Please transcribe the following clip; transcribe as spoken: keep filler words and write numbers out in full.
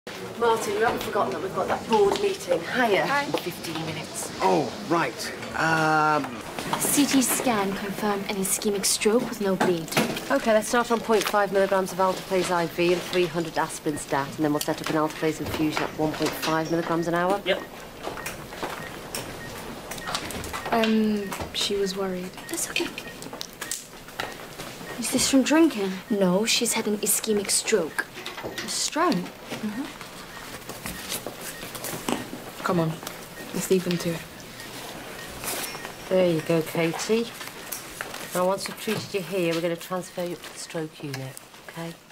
Martin, you haven't forgotten that we've got that board meeting. Hiya. Hi. In fifteen minutes. Oh, right. Um... C T scan confirmed an ischemic stroke with no bleed. OK, let's start on zero point five milligrams of alteplase I V and three hundred aspirin stat, and then we'll set up an alteplase infusion at one point five milligrams an hour. Yep. Um, she was worried. That's okay. Is this from drinking? No, she's had an ischemic stroke. A stroke? Mm-hmm. Come on, let's leave them to it. There you go, Katie. Now, once we've treated you here, we're going to transfer you to the stroke unit, OK?